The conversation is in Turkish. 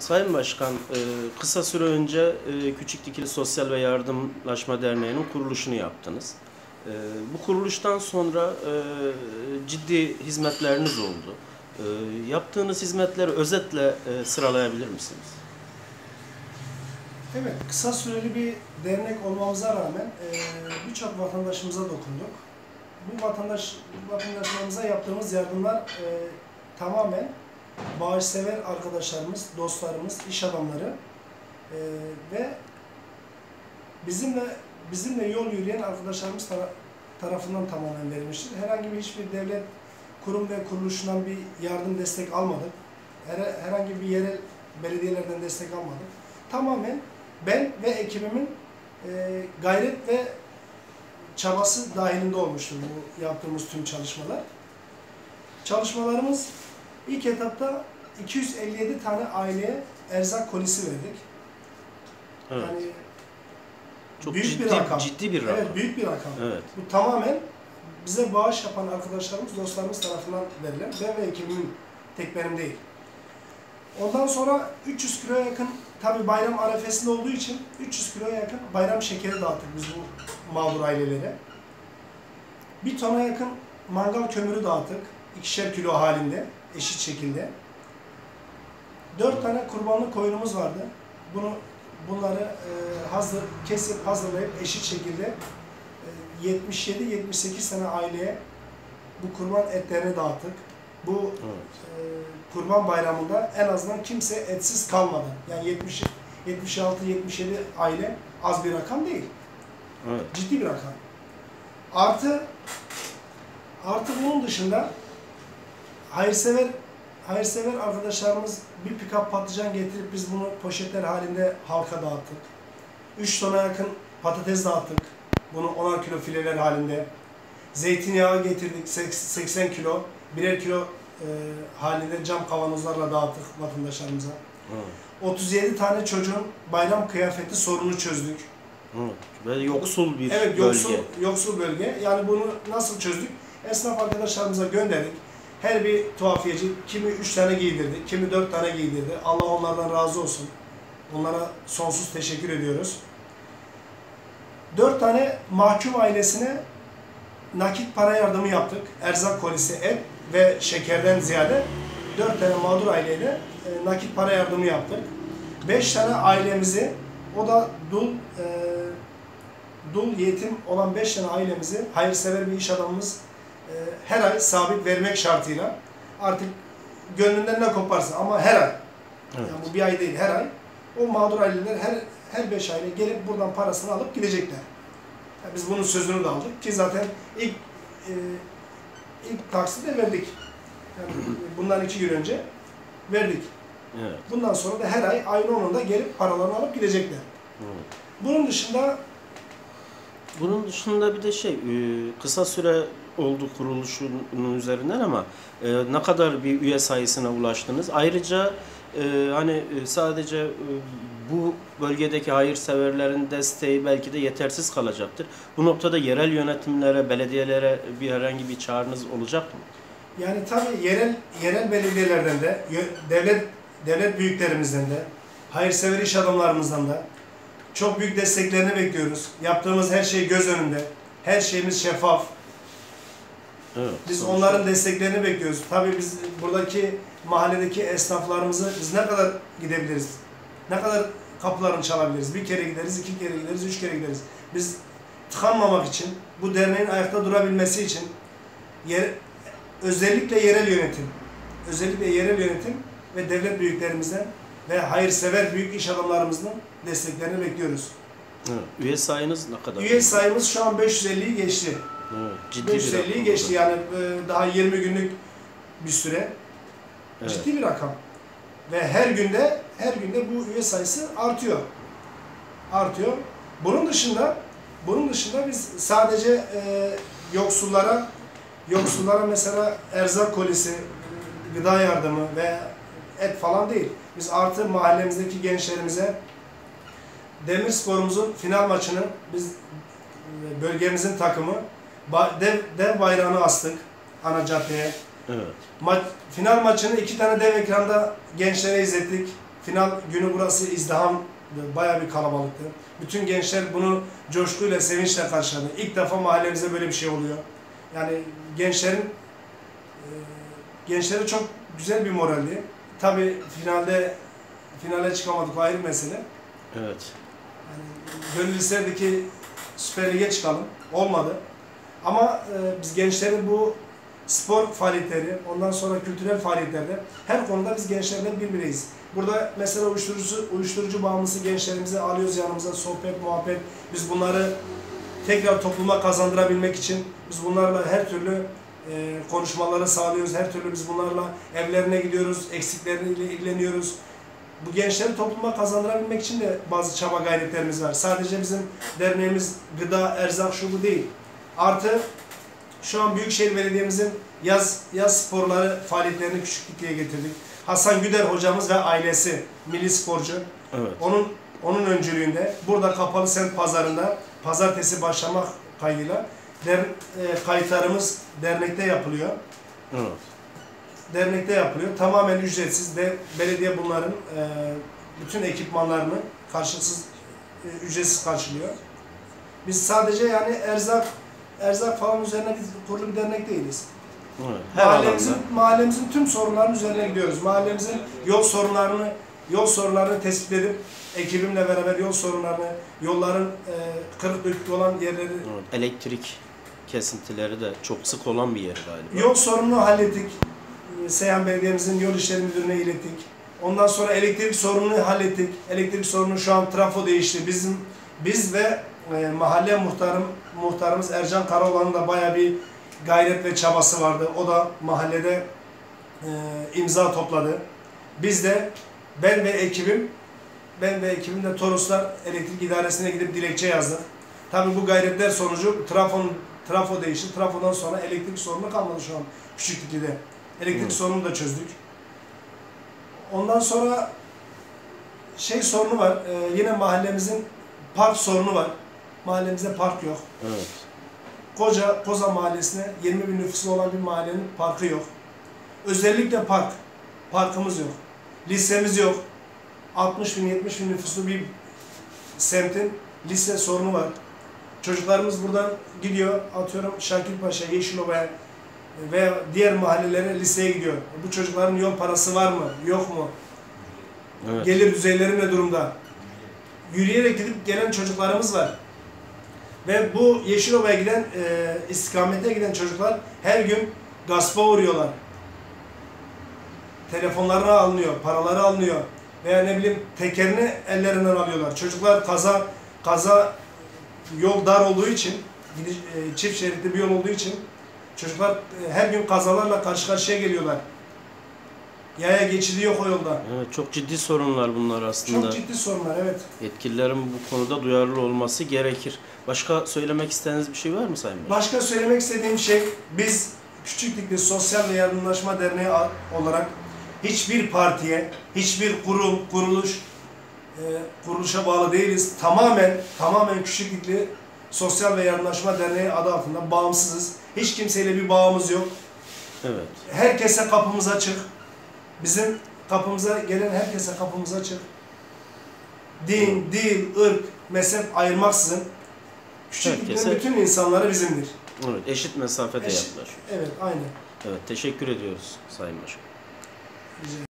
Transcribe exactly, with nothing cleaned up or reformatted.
Sayın Başkan, e, kısa süre önce e, Küçükdikili Sosyal ve Yardımlaşma Derneği'nin kuruluşunu yaptınız. E, bu kuruluştan sonra e, ciddi hizmetleriniz oldu. E, yaptığınız hizmetleri özetle e, sıralayabilir misiniz? Evet, kısa süreli bir dernek olmamıza rağmen e, birçok vatandaşımıza dokunduk. Bu vatandaş vatandaşlarımıza yaptığımız yardımlar e, tamamen bağışsever arkadaşlarımız, dostlarımız, iş adamları e, ve bizimle bizimle yol yürüyen arkadaşlarımız tara tarafından tamamen verilmiştir. Herhangi bir hiçbir devlet kurum ve kuruluşundan bir yardım destek almadık. Her, herhangi bir yerel belediyelerden destek almadık. Tamamen ben ve ekibimin e, gayret ve çabası dahilinde olmuştur bu yaptığımız tüm çalışmalar. Çalışmalarımız ilk etapta iki yüz elli yedi tane aileye erzak kolisi verdik. Evet. Yani Çok büyük ciddi bir rakam. ciddi bir rakam. Evet, büyük bir rakam. Evet. Bu tamamen bize bağış yapan arkadaşlarımız, dostlarımız tarafından verilen, ben ve ekibimin, tek benim değil. Ondan sonra üç yüz kiloya yakın, tabi bayram arefesinde olduğu için üç yüz kiloya yakın bayram şekeri dağıttık biz bu mağdur ailelere. Bir tona yakın mangal kömürü dağıttık, ikişer kilo halinde, eşit şekilde. Dört tane kurbanlık koyunumuz vardı. Bunu bunları e, hazır kesip hazırlayıp eşit şekilde e, yetmiş yedi yetmiş sekiz tane aileye bu kurban etlerini dağıttık. Bu evet. e, Kurban Bayramı'nda en azından kimse etsiz kalmadı. Yani yetmiş yetmiş altı yetmiş yedi aile az bir rakam değil. Evet. Ciddi bir rakam. Artı artı bunun dışında hayırsever hayırsever arkadaşlarımız bir pick-up patlıcan getirip biz bunu poşetler halinde halka dağıttık. üç tona yakın patates dağıttık. Bunu onar kilo fileler halinde. Zeytinyağı getirdik seksen kilo. Birer kilo e, halinde cam kavanozlarla dağıttık vatandaşlarımıza. Evet. otuz yedi tane çocuğun bayram kıyafeti sorunu çözdük. Evet. Ve yoksul bir evet, bölge. Yoksul, yoksul bölge. Yani bunu nasıl çözdük? Esnaf arkadaşlarımıza gönderdik. Her bir tuhafiyeci kimi üç tane giydirdi, kimi dört tane giydirdi. Allah onlardan razı olsun. Onlara sonsuz teşekkür ediyoruz. Dört tane mahkum ailesine nakit para yardımı yaptık. Erzak kolisi, et ve şekerden ziyade dört tane mağdur aileyle e, nakit para yardımı yaptık. Beş tane ailemizi, o da dul e, dul yetim olan beş tane ailemizi hayırsever bir iş adamımız e, her ay sabit vermek şartıyla, artık gönlünden ne koparsa ama her ay, evet. Yani bu bir ay değil, her ay o mağdur aileler her her beş aile gelip buradan parasını alıp gidecekler. Yani biz bunun sözünü de aldık ki zaten ilk e, ilk taksidi verdik. Yani bundan iki gün önce verdik. Evet. Bundan sonra da her ay ayın onunda gelip paralarını alıp gidecekler. Evet. Bunun dışında bunun dışında bir de şey, kısa süre oldu kuruluşunun üzerinden ama ne kadar bir üye sayısına ulaştınız? Ayrıca hani sadece bu bölgedeki hayırseverlerin desteği belki de yetersiz kalacaktır. Bu noktada yerel yönetimlere, belediyelere bir herhangi bir çağrınız olacak mı? Yani tabii yerel yerel belediyelerden de, devlet devlet büyüklerimizden de, hayırsever iş adamlarımızdan da çok büyük desteklerini bekliyoruz. Yaptığımız her şey göz önünde. Her şeyimiz şeffaf. Evet, biz sonuçta onların desteklerini bekliyoruz. Tabii biz buradaki mahalledeki esnaflarımızı biz ne kadar gidebiliriz? Ne kadar kapılarını çalabiliriz? Bir kere gideriz, iki kere gideriz, üç kere gideriz. Biz tıkanmamak için, bu derneğin ayakta durabilmesi için yer, özellikle yerel yönetim, özellikle yerel yönetim ve devlet büyüklerimizden ve hayırsever büyük iş adamlarımızın desteklerini bekliyoruz. Evet. Üye sayınız ne kadar? Üye sayımız şu an beş yüz elliyi geçti. Evet, ciddi beş yüz elliyi geçti yani daha yirmi günlük bir süre. Evet. Ciddi bir rakam. Ve her günde her günde bu üye sayısı artıyor. Artıyor. Bunun dışında bunun dışında biz sadece e, yoksullara yoksullara mesela erzak kolisi, gıda yardımı ve et falan değil. Biz artı mahallemizdeki gençlerimize Demirspor'umuzun final maçını biz bölgemizin takımı dev, dev bayrağını astık ana caddeye. Evet. Ma final maçını iki tane dev ekranda gençlere izlettik. Final günü burası izdiham, bayağı bir kalabalıktı. Bütün gençler bunu coşkuyla, sevinçle karşıladı. İlk defa mahallemize böyle bir şey oluyor. Yani gençlerin e, gençlere çok güzel bir moraldi. Tabii finalde finale çıkamadık, o ayrı mesele. Evet. Yani gönül isterdi ki Süper Lig'e çıkalım. Olmadı. Ama e, biz gençlerin bu spor faaliyetleri, ondan sonra kültürel faaliyetlerde her konuda biz gençlerden birbiriyiz. Burada mesela uyuşturucu, uyuşturucu bağımlısı gençlerimizi alıyoruz yanımıza, sohbet, muhabbet. Biz bunları tekrar topluma kazandırabilmek için biz bunlarla her türlü e, konuşmaları sağlıyoruz. Her türlü biz bunlarla evlerine gidiyoruz, eksikleriyle ilgileniyoruz. Bu gençleri topluma kazandırabilmek için de bazı çaba gayretlerimiz var. Sadece bizim derneğimiz gıda, erzak, şu bu değil. Artı şu an Büyükşehir Belediye'mizin yaz yaz sporları faaliyetlerini küçüklüğe getirdik. Hasan Güder hocamız ve ailesi milli sporcu. Evet. Onun onun öncülüğünde burada Kapalı Semt Pazarı'nda pazartesi başlamak kaydıyla der, e, kayıtlarımız dernekte yapılıyor. Evet. Dernekte yapılıyor. Tamamen ücretsiz de belediye bunların e, bütün ekipmanlarını karşılıksız e, ücretsiz karşılıyor. Biz sadece yani erzak erzak falan üzerine biz kurulu bir dernek değiliz. Evet. Her Mahallemizin, alanda. mahallemizin tüm sorunlarının üzerine gidiyoruz. Mahallemizin yol sorunlarını yol sorunlarını tespit edip ekibimle beraber yol sorunlarını, yolların e, kırık dökük olan yerleri, Evet. Elektrik kesintileri de çok sık olan bir yer galiba. yol sorununu hallettik. Seyhan Belediye'mizin yol işleri müdürüne ilettik. Ondan sonra elektrik sorununu hallettik. Elektrik sorunu şu an trafo değişti. Bizim biz ve e, mahalle muhtarım muhtarımız Ercan Karaoğlan'ın da bayağı bir gayret ve çabası vardı. O da mahallede e, imza topladı. Biz de ben ve ekibim ben ve ekibim de Toroslar Elektrik İdaresi'ne gidip dilekçe yazdık. Tabii bu gayretler sonucu trafon trafo değişti. Trafodan sonra elektrik sorunu kalmadı şu an Küçükdikli'de. Elektrik Evet. sorununu da çözdük. Ondan sonra şey sorunu var. E, yine mahallemizin park sorunu var. Mahallemizde park yok. Evet. Koca Koza Mahallesi'ne yirmi bin nüfusu olan bir mahallenin parkı yok. Özellikle park. Parkımız yok. Lisemiz yok. altmış bin yetmiş bin nüfuslu bir semtin lise sorunu var. Çocuklarımız buradan gidiyor, atıyorum Şakirpaşa, Yeşilova'ya veya diğer mahallelere liseye gidiyor. Bu çocukların yol parası var mı, yok mu? Evet. Gelir düzeyleri ne durumda? Yürüyerek gidip gelen çocuklarımız var. Ve bu Yeşilova'ya giden, e, istikamete giden çocuklar her gün gaspa uğruyorlar. Telefonlarına alınıyor, paraları alınıyor. Veya ne bileyim tekerini ellerinden alıyorlar. Çocuklar kaza, kaza yol dar olduğu için, çift şeritli bir yol olduğu için çocuklar her gün kazalarla karşı karşıya geliyorlar. Yaya geçidi yok o yolda. Evet, çok ciddi sorunlar bunlar aslında. Çok ciddi sorunlar, evet. Yetkililerin bu konuda duyarlı olması gerekir. Başka söylemek istediğiniz bir şey var mı Sayın Bey? Başka söylemek istediğim şey, biz Küçükdikli Sosyal ve Yardımlaşma Derneği olarak hiçbir partiye, hiçbir kurum, kuruluş, e, kuruluşa bağlı değiliz. Tamamen, tamamen Küçükdikli Sosyal ve Yardımlaşma Derneği adı altında bağımsızız. Hiç kimseyle bir bağımız yok. Evet. Herkese kapımız açık. Bizim kapımıza gelen herkese kapımız açık. Din, dil, ırk, mezhep ayırmaksızın Küçükdikli'nin Herkese- bütün insanları bizimdir. Evet, eşit mesafede Eşit- yaklaşıyor. Evet, aynen. Evet, teşekkür ediyoruz Sayın Başkan. Rica